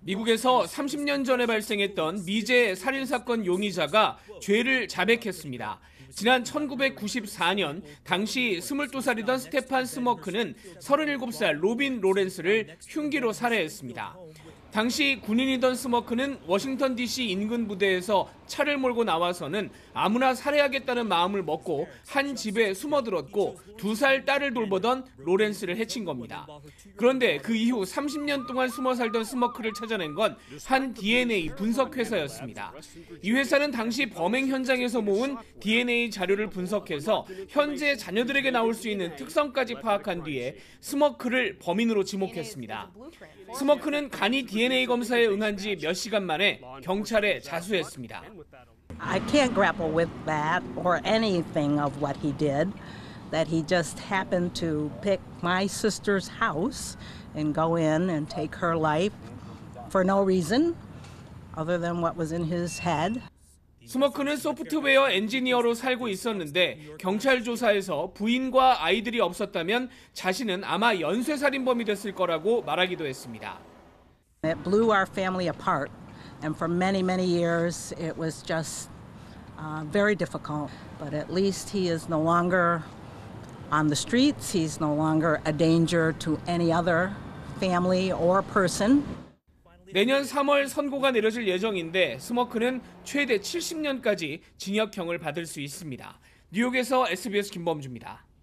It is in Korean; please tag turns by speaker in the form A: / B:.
A: 미국에서 30년 전에 발생했던 미제 살인사건 용의자가 죄를 자백했습니다. 지난 1994년 당시 22살이던 스테판 스머크는 37살 로빈 로렌스를 흉기로 살해했습니다. 당시 군인이던 스머크는 워싱턴 DC 인근 부대에서 차를 몰고 나와서는 아무나 살해하겠다는 마음을 먹고 한 집에 숨어들었고 2살 딸을 돌보던 로렌스를 해친 겁니다. 그런데 그 이후 30년 동안 숨어 살던 스머크를 찾아낸 건 한 DNA 분석 회사였습니다. 이 회사는 당시 범행 현장에서 모은 DNA 자료를 분석해서 현재 자녀들에게 나올 수 있는 특성까지 파악한 뒤에 스머크를 범인으로 지목했습니다. 스머크는 간이 DNA 검사에 응한 지 몇 시간 만에 경찰에 자수했습니다.
B: I can't grapple with that or anything of what he did, that he just happened to pick my sister's house and go in and take her life for no reason other than what was in his head.
A: 스머크는 소프트웨어 엔지니어로 살고 있었는데 경찰 조사에서 부인과 아이들이 없었다면 자신은 아마 연쇄살인범이 됐을 거라고 말하기도 했습니다.
B: It blew our family apart, and for many, many years it was just very difficult. But at least he is no longer on the streets. He's no longer a danger to any other family or person.
A: 내년 3월 선고가 내려질 예정인데 스머크는 최대 70년까지 징역형을 받을 수 있습니다. 뉴욕에서 SBS 김범주입니다.